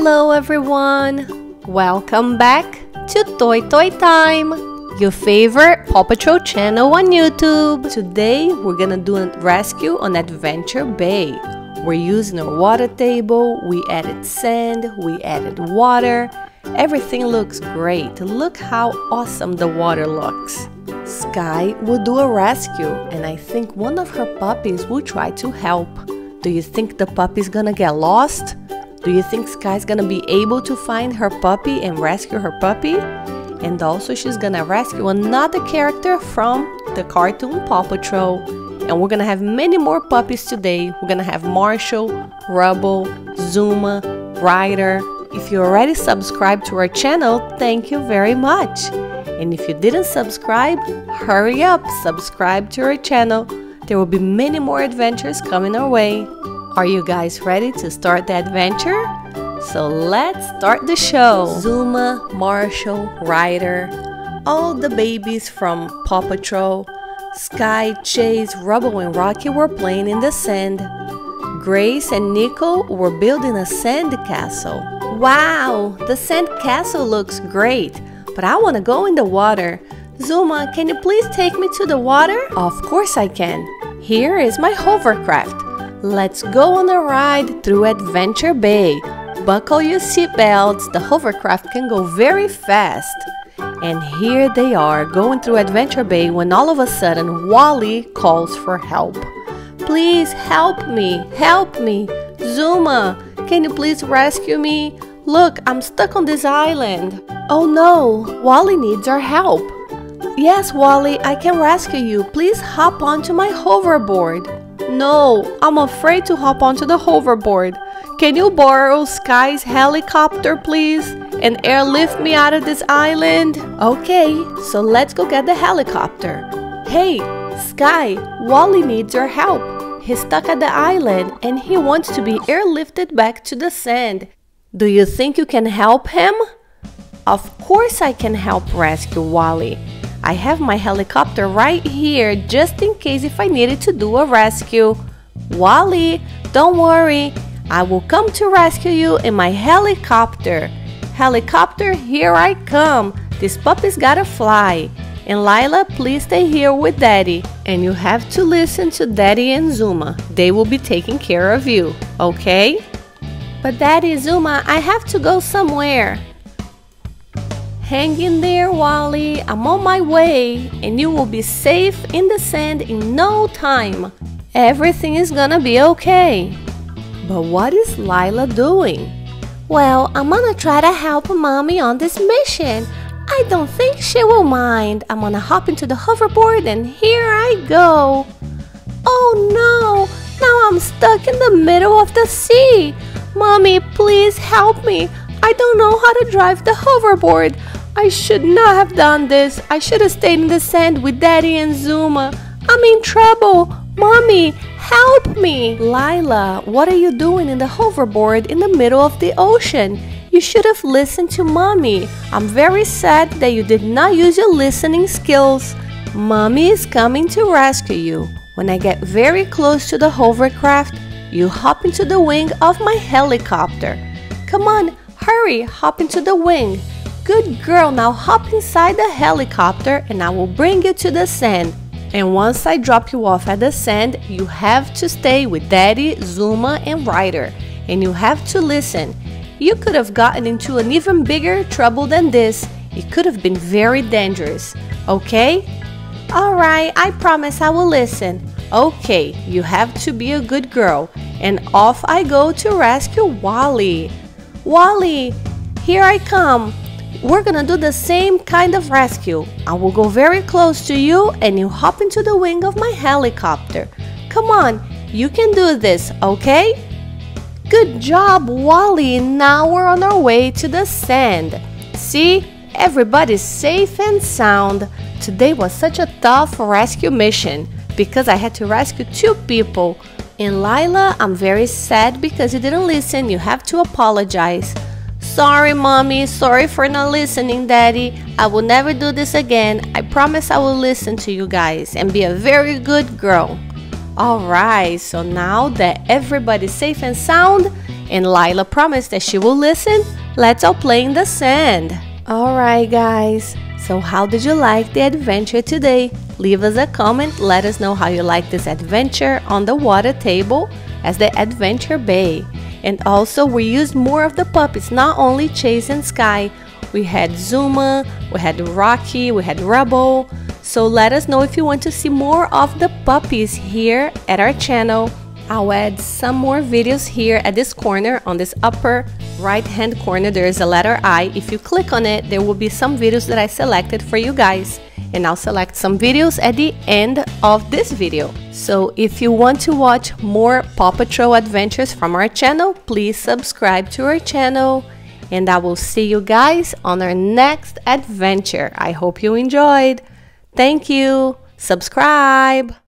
Hello everyone! Welcome back to Toy Time, your favorite Paw Patrol channel on YouTube. Today we're gonna do a rescue on Adventure Bay. We're using a water table, we added sand, we added water. Everything looks great. Look how awesome the water looks. Sky will do a rescue and I think one of her puppies will try to help. Do you think the puppy's gonna get lost? Do you think Sky's gonna be able to find her puppy and rescue her puppy? And also she's gonna rescue another character from the cartoon Paw Patrol. And we're gonna have many more puppies today. We're gonna have Marshall, Rubble, Zuma, Ryder. If you already subscribed to our channel, thank you very much. And if you didn't subscribe, hurry up, subscribe to our channel. There will be many more adventures coming our way. Are you guys ready to start the adventure? So let's start the show. Zuma, Marshall, Ryder, all the babies from Paw Patrol, Sky, Chase, Rubble and Rocky were playing in the sand. Grace and Nico were building a sand castle. Wow, the sand castle looks great, but I want to go in the water. Zuma, can you please take me to the water? Of course I can. Here is my hovercraft. Let's go on a ride through Adventure Bay. Buckle your seatbelts, the hovercraft can go very fast. And here they are going through Adventure Bay when all of a sudden Wally calls for help. Please help me, help me. Zuma, can you please rescue me? Look, I'm stuck on this island. Oh no, Wally needs our help. Yes, Wally, I can rescue you. Please hop onto my hoverboard. No, I'm afraid to hop onto the hoverboard. Can you borrow Sky's helicopter, please? And airlift me out of this island? Okay, so let's go get the helicopter. Hey, Sky, Wally needs your help. He's stuck at the island and he wants to be airlifted back to the sand. Do you think you can help him? Of course I can help rescue Wally. I have my helicopter right here just in case if I needed to do a rescue. Wally, don't worry. I will come to rescue you in my helicopter. Helicopter, here I come. This puppy's gotta fly. And Lila, please stay here with Daddy. And you have to listen to Daddy and Zuma. They will be taking care of you, okay? But Daddy, Zuma, I have to go somewhere. Hang in there, Wally. I'm on my way and you will be safe in the sand in no time. Everything is gonna be okay. But what is Lila doing? Well, I'm gonna try to help Mommy on this mission. I don't think she will mind. I'm gonna hop into the hoverboard and here I go. Oh no, now I'm stuck in the middle of the sea. Mommy, please help me. I don't know how to drive the hoverboard. I should not have done this. I should have stayed in the sand with Daddy and Zuma. I'm in trouble. Mommy, help me. Lila, what are you doing in the hoverboard in the middle of the ocean? You should have listened to Mommy. I'm very sad that you did not use your listening skills. Mommy is coming to rescue you. When I get very close to the hovercraft, you hop into the wing of my helicopter. Come on, hurry, hop into the wing. Good girl, now hop inside the helicopter and I will bring you to the sand. And once I drop you off at the sand, you have to stay with Daddy, Zuma and Ryder. And you have to listen. You could have gotten into an even bigger trouble than this. It could have been very dangerous. Okay? Alright, I promise I will listen. Okay, you have to be a good girl. And off I go to rescue Wally. Wally, here I come. We're gonna do the same kind of rescue. I will go very close to you and you hop into the wing of my helicopter. Come on, you can do this, okay? Good job, Wally. Now we're on our way to the sand. See, everybody's safe and sound. Today was such a tough rescue mission because I had to rescue 2 people. And Lila, I'm very sad because you didn't listen. You have to apologize. Sorry, Mommy. Sorry for not listening, Daddy. I will never do this again. I promise I will listen to you guys and be a very good girl. Alright, so now that everybody's safe and sound, and Lila promised that she will listen, let's all play in the sand. Alright guys, so how did you like the adventure today? Leave us a comment, let us know how you like this adventure on the water table as the Adventure Bay. And also we used more of the puppies, not only Chase and Sky. We had Zuma, we had Rocky, we had Rubble. So let us know if you want to see more of the puppies here at our channel. I'll add some more videos here at this corner. On this upper right hand corner there is a letter I. If you click on it, there will be some videos that I selected for you guys. And I'll select some videos at the end of this video. So if you want to watch more Paw Patrol adventures from our channel, please subscribe to our channel. And I will see you guys on our next adventure. I hope you enjoyed. Thank you. Subscribe.